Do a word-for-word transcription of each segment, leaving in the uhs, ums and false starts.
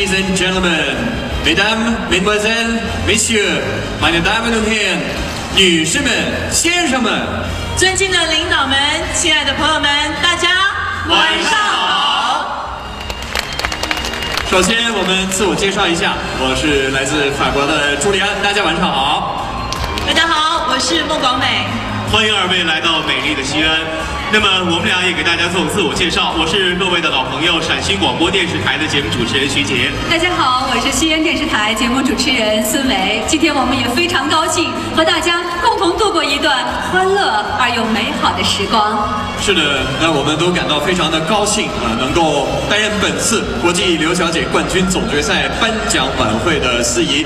Ladies and gentlemen, mesdames, mesdemoiselles, messieurs, meine Damen und Herren，女士们、先生们， 尊敬的领导们，亲爱的朋友们，大家晚上好。 首先，我们自我介绍一下，我是来自法国的朱利安，大家晚上好。 大家好，我是孟广美。 欢迎二位来到美丽的西安。那么我们俩也给大家做自我介绍，我是各位的老朋友，陕西广播电视台的节目主持人徐杰。 大家好，我是西安电视台节目主持人孙维。今天我们也非常高兴和大家共同度过一段欢乐而又美好的时光。 是的，那我们都感到非常的高兴啊，能够担任本次国际刘小姐冠军总决赛颁奖晚会的司仪。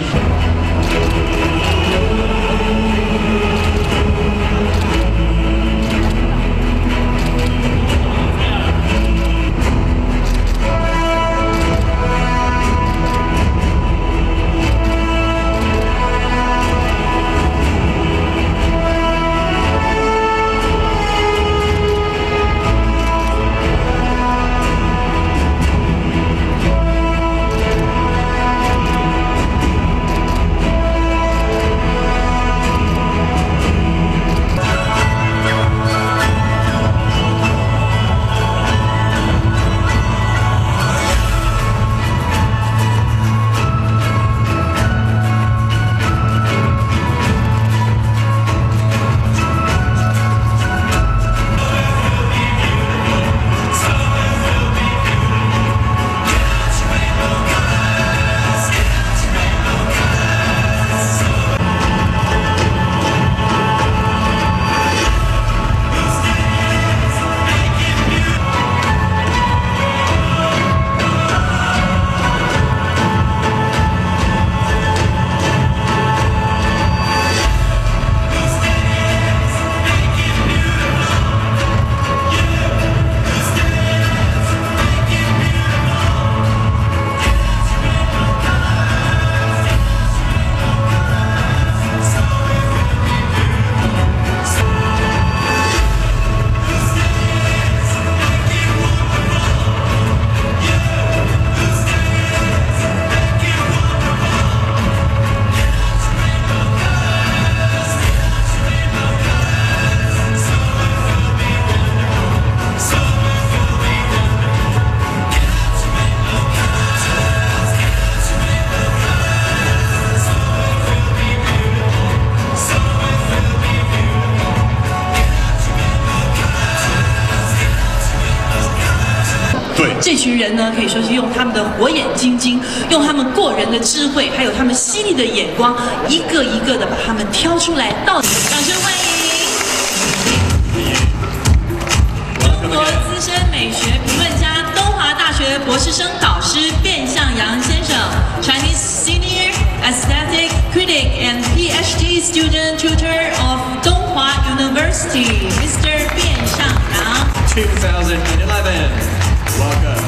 这群人呢，可以说是用他们的火眼金睛，用他们过人的智慧，还有他们犀利的眼光，一个一个的把他们挑出来。到底，掌声欢迎中国资深美学评论家、东华大学博士生导师卞向阳先生 ，Chinese Senior Aesthetic Critic and PhD Student Tutor of 东华 University, Mister 卞向阳。 two thousand eleven Welcome.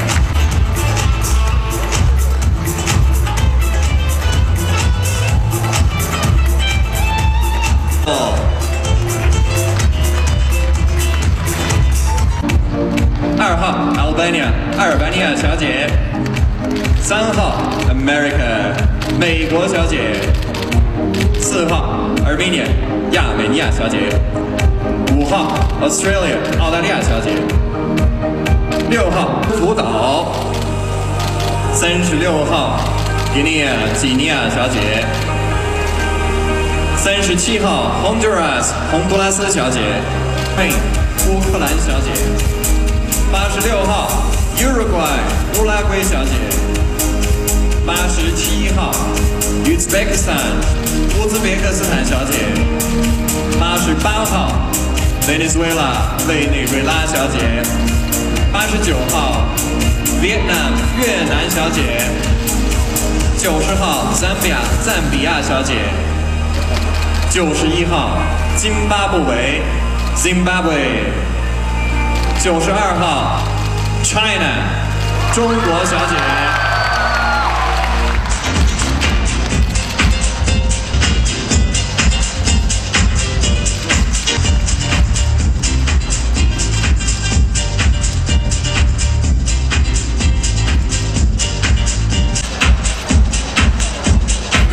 哦，二号 Albania 阿尔巴尼亚小姐，三号 America 美国小姐，四号 Armenia 亚美尼亚小姐，五号 Australia 澳大利亚小姐。六号福岛，三十六号吉尼亚几尼亚小姐，三十七号 Honduras 洪都拉斯小姐，嘿，乌克兰小姐，八十六号 Uruguay 乌拉圭小姐，八十七号 Uzbekistan 乌兹别克斯坦小姐，八十八号 Venezuela 委内瑞拉小姐。八十九号 ，Vietnam 越南小姐；九十号 ，Zambia 赞比亚小姐；九十一号，津巴布韦 ，Zimbabwe；九十二号 ，China 中国小姐。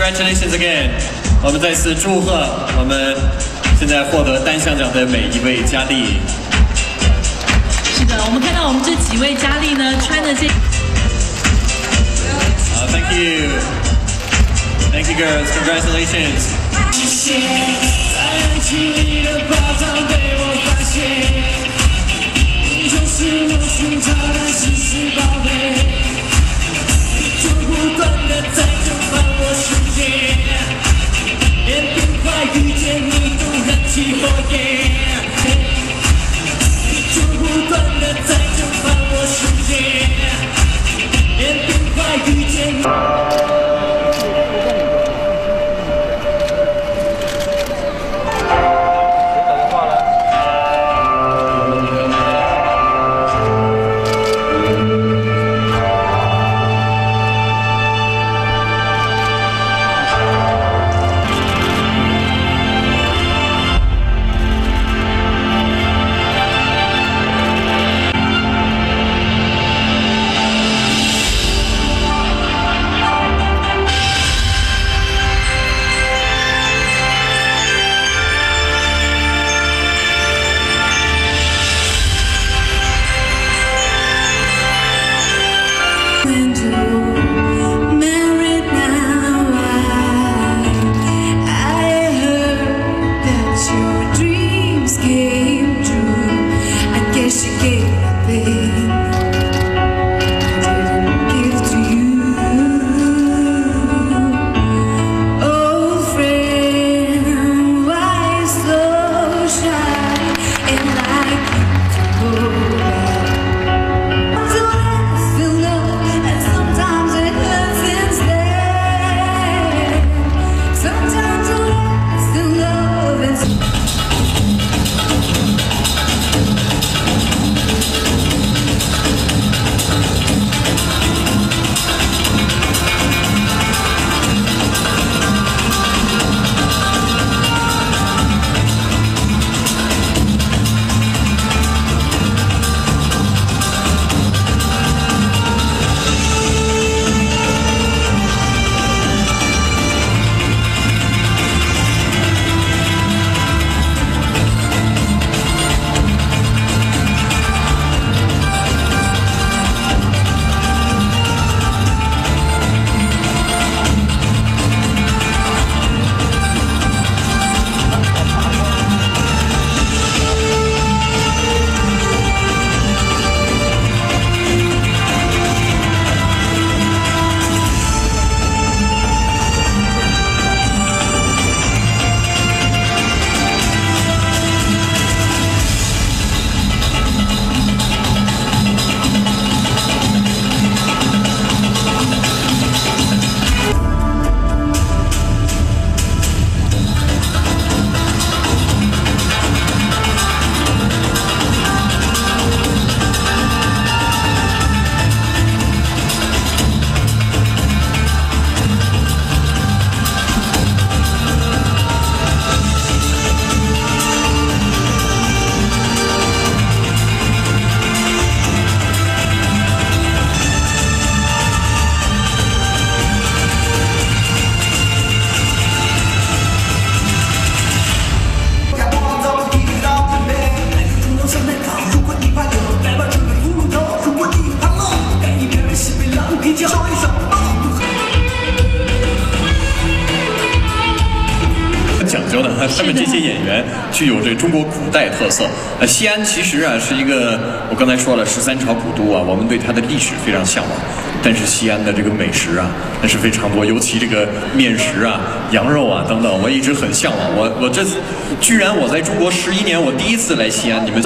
Congratulations again！ 我们再次祝贺我们现在获得单项奖的每一位佳丽。 是的，我们看到我们这几位佳丽呢，穿的这。 好 ，Thank you，Thank you girls， Congratulations！ 讲究的，他们这些演员具有这中国古代特色。呃，西安其实啊是一个，我刚才说了十三朝古都啊，我们对它的历史非常向往。但是西安的这个美食啊，那是非常多，尤其这个面食啊、羊肉啊等等，我一直很向往。我我这次居然我在中国十一年，我第一次来西安，你们。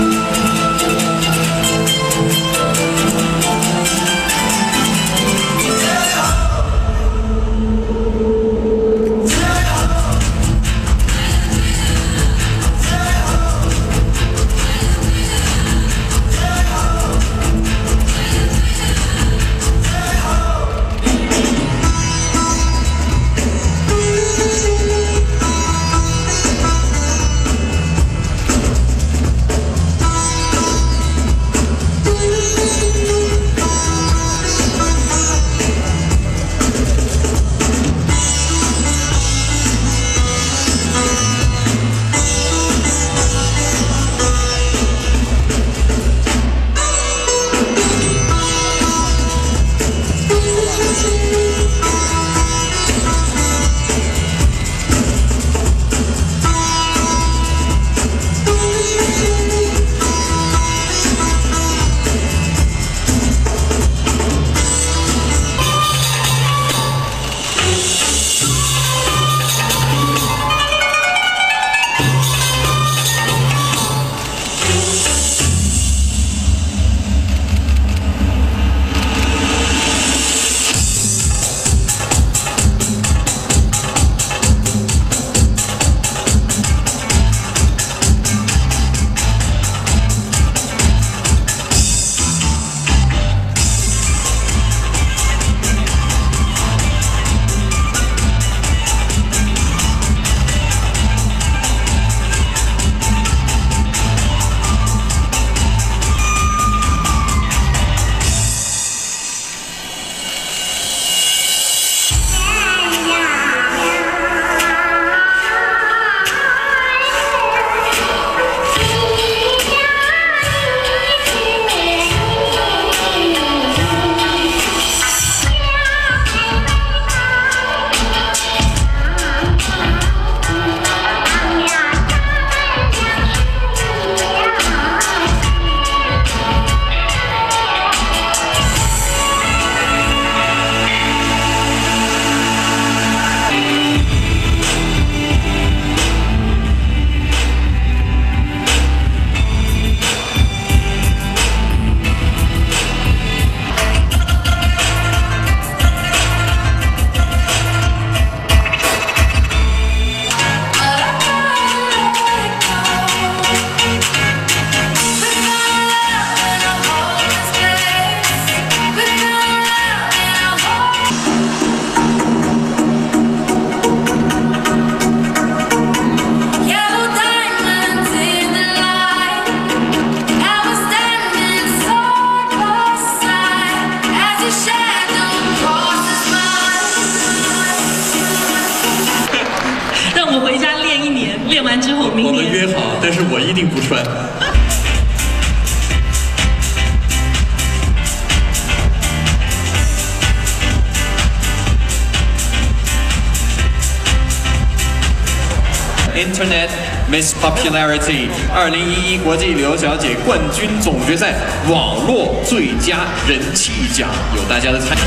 别好，但是我一定不穿。Internet Miss Popularity 二零一一国际刘小姐冠军总决赛网络最佳人气奖，有大家的参与。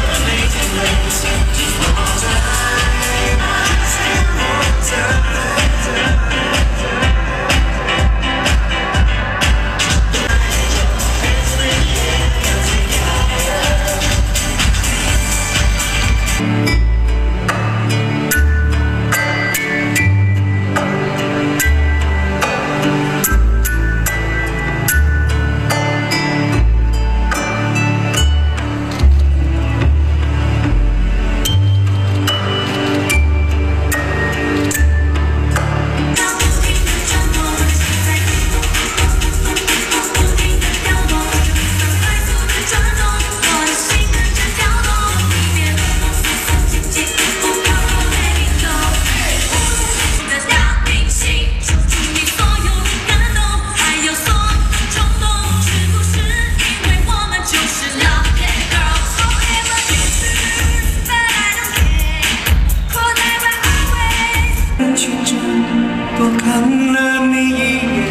多看了你一眼，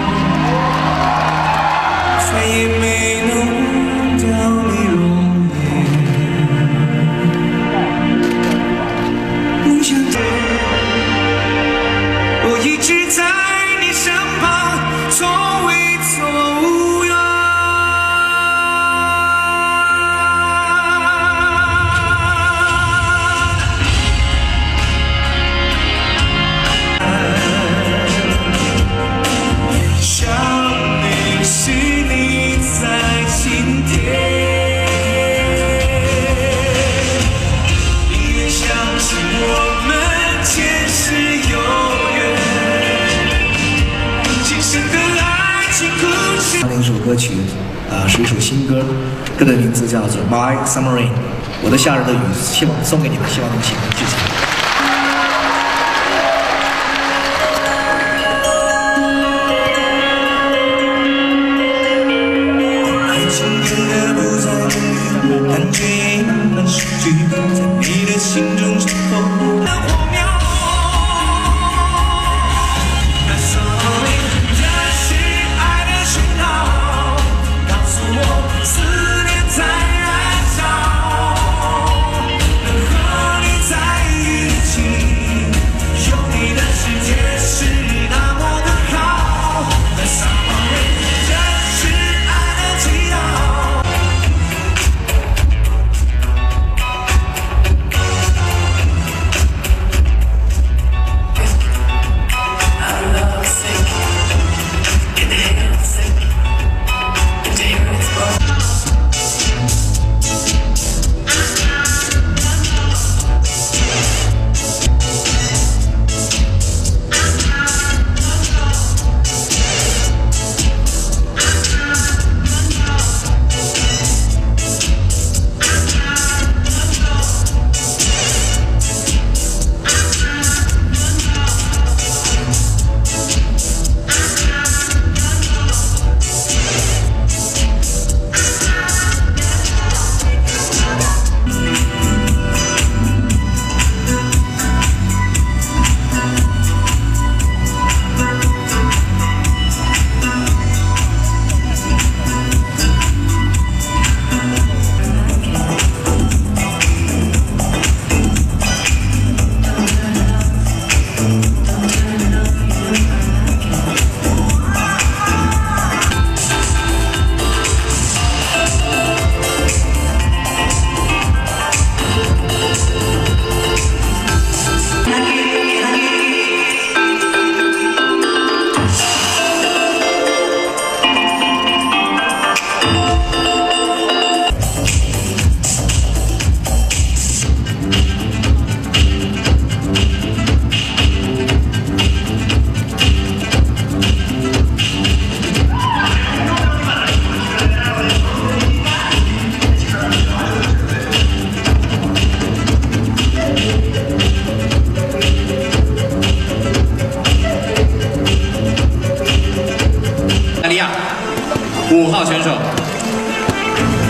再也没能闻到你容颜。梦想着，我一直在你身旁，从未走远。 那一首歌曲，啊、呃，是一首新歌，歌的名字叫做《My Summer Rain》，我的夏日的雨，希望送给你们，希望你们喜欢，谢谢。 爱情变得不再容易，感觉也慢慢失去，在你的心中是否能火苗？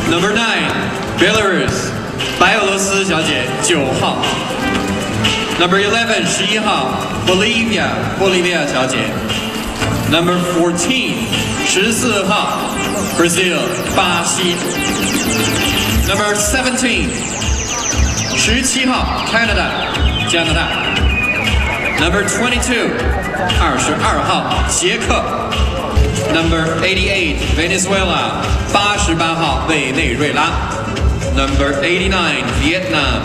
Number nine, Belarus, 白俄罗斯小姐九号。Number eleven, 十一号 Bolivia, 玻利维亚小姐。Number fourteen, 十四号 Brazil, 巴西。Number seventeen, 十七号 Canada, 加拿大。Number twenty-two, 二十二号捷克。Number eighty-eight, Venezuela, 八十八号委内瑞拉。Number eighty-nine, Vietnam.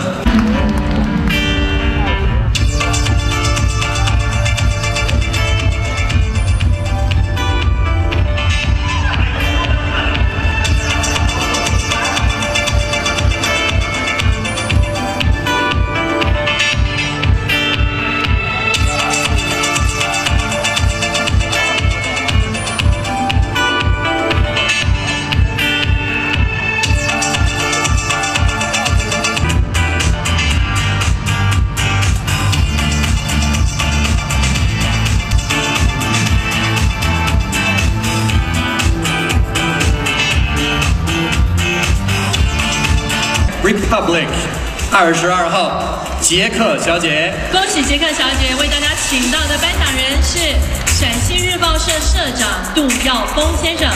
Republic, 二十二号捷克小姐。 恭喜捷克小姐！为大家请到的颁奖人是陕西日报社社长杜耀峰先生，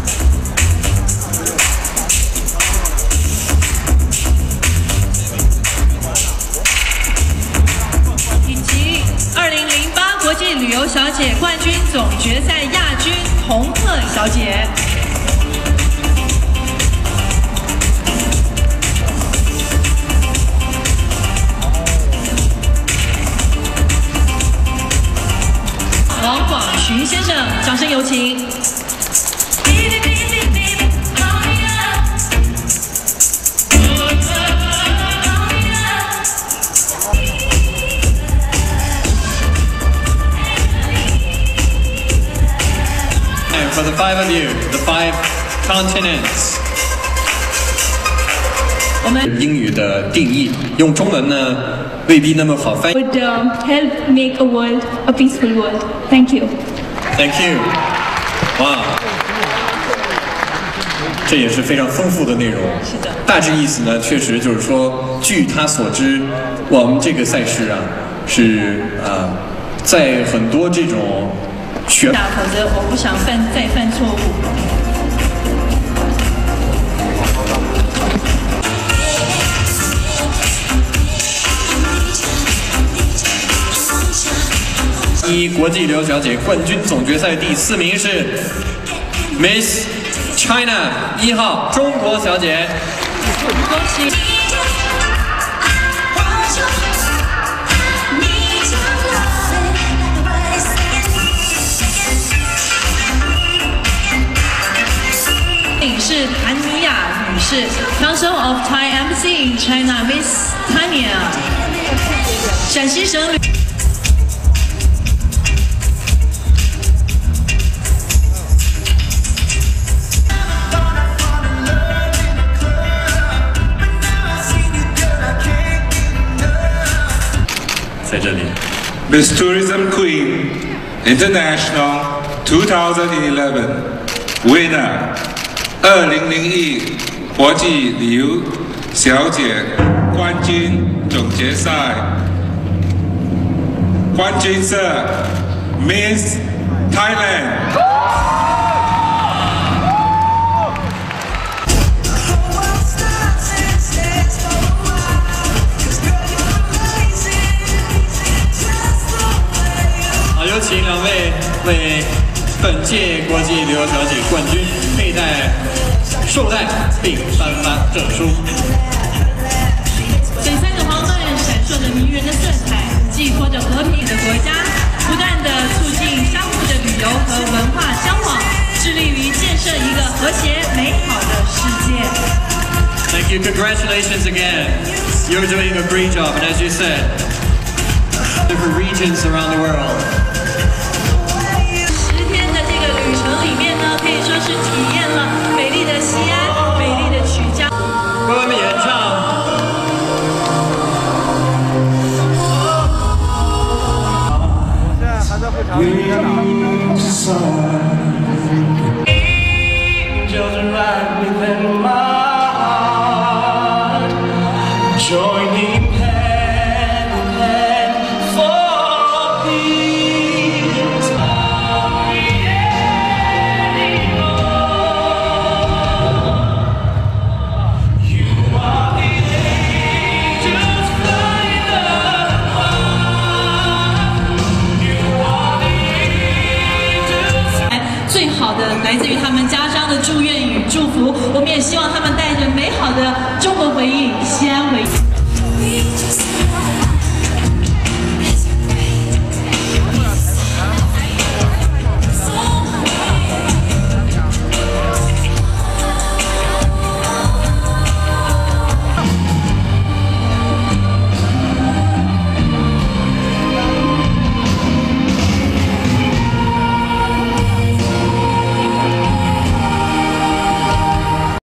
以及二零零八国际旅游小姐冠军总决赛亚军洪赫小姐。王广群先生，掌声有请。 And for the five of you, the five continents. 我们英语的定义用中文呢未必那么好翻译。 would um, help make a world a peaceful world. Thank you. Thank you. 哇，这也是非常丰富的内容。 是的。 大致意思呢，确实就是说，据他所知，我们这个赛事啊，是啊、呃，在很多这种选， 否则我不想犯再犯错误。 一国际流小姐冠军总决赛第四名是 Miss China 一号中国小姐。 恭喜！是谭妮雅女士 ，Council of Thai Embassy in China Miss Tanya， 陕西省旅。 在这里 Miss Tourism Queen International twenty eleven Winner 二零零一国际旅游小姐冠军总决赛冠军是 Miss Thailand。 有请两位为本届国际旅游小姐冠军佩戴绶带并颁发证书。 这三个黄钻闪烁着迷人的色彩，寄托着和平的国家，不断的促进相互的旅游和文化交往，致力于建设一个和谐美好的世界。 Thank you, congratulations again. You're doing a great job, and as you said, different regions around the world. 旅程里面呢，可以说是体验了美丽的西安、美丽的曲江。 为我们演唱。 现在还在会场里面呢。 来自于他们家乡的祝愿与祝福。我们也希望他们带着美好的